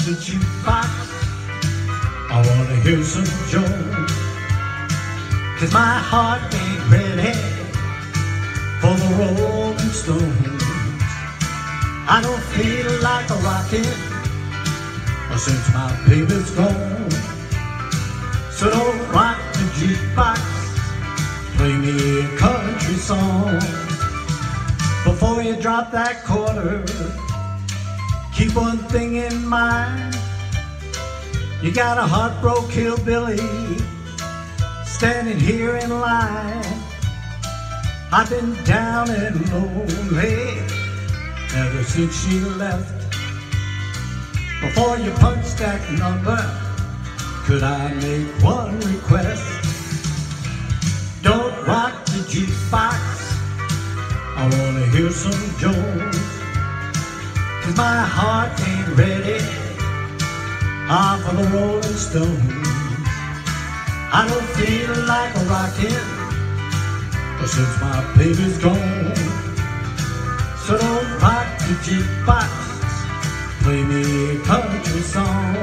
the jukebox. I wanna hear some Jones, 'cause my heart ain't ready for the Rolling Stones. I don't feel like a rocket since my baby's gone. So don't rock the jukebox, play me a country song. Before you drop that quarter, keep one thing in mind. You got a heartbroken hillbilly standing here in line. I've been down and lonely ever since she left. Before you punch that number, could I make one request? Don't rock the jukebox, I wanna hear some Jones, 'cause my heart ain't ready for the Rolling Stones. I don't feel like a rockin' since my baby's gone. So don't rock the jukebox, play me a country song.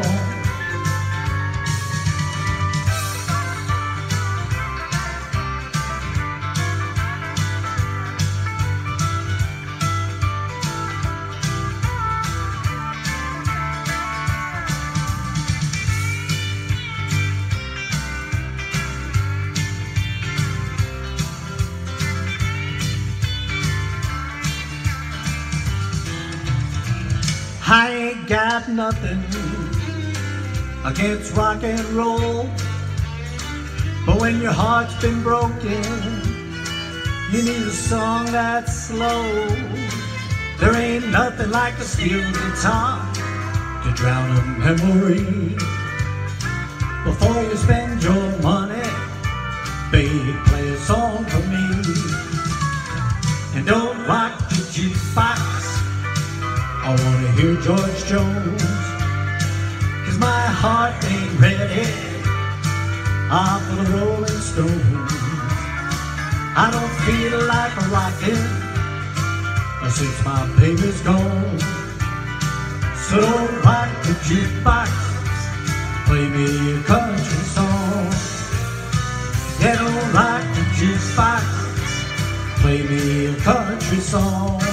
I ain't got nothing against rock and roll, but when your heart's been broken, you need a song that's slow. There ain't nothing like a steel guitar to drown a memory. Before you spend your money, babe, play a song for me. And don't rock the jukebox, I wanna hear George Jones, 'cause my heart ain't ready for the Rolling Stones. I don't feel like a rockin' since my baby's gone. So don't rock the jukebox, play me a country song. Yeah, don't rock the jukebox, play me a country song.